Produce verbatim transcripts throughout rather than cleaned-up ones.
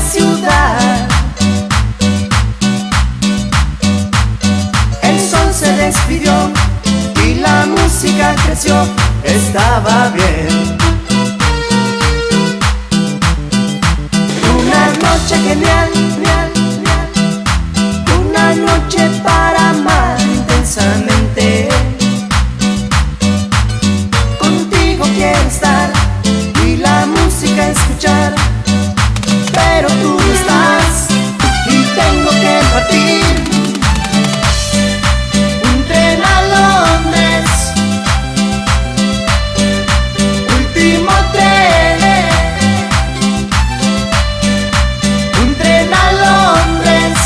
ciudad. El sol se despidió y la música creció, estaba bien. Una noche genial, genial, genial. Una noche para amar intensamente. Contigo quiero estar y la música escuchar, pero tú no estás y tengo que partir. Un tren a Londres, último tren. Un tren a Londres,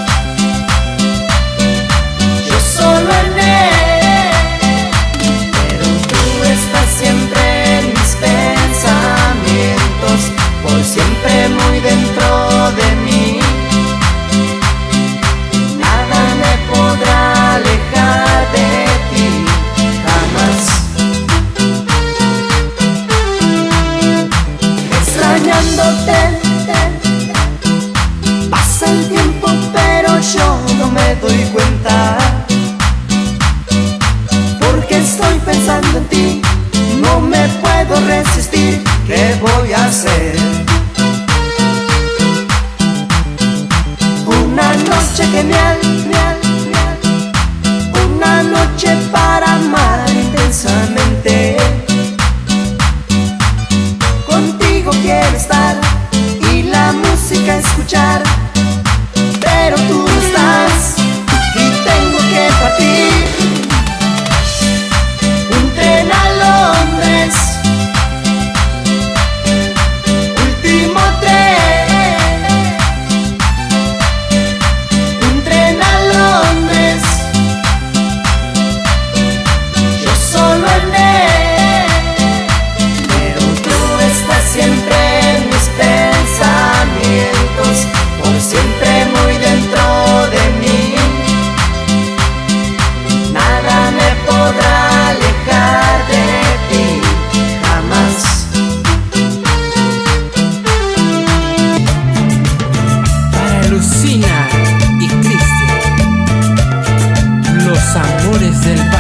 yo solo en él, pero tú estás siempre en mis pensamientos, por siempre muy dentro de mí. Nada me podrá alejar de ti, jamás. Extrañándote, pasa el tiempo pero yo no me doy cuenta, porque estoy pensando en ti, no me puedo resistir. ¿Qué voy a hacer? Una noche genial, genial, genial. Una noche para amar intensamente. Contigo quiero estar y la música escuchar, pero tú no estás y tengo que partir. Un tren a Londres, último tren. Un tren a Londres, yo solo en él, pero tú estás siempre en mis pensamientos, por siempre muy dentro de mí. Nada me podrá alejar de ti, jamás. Para Lucina y Cristian, los amores del barrio.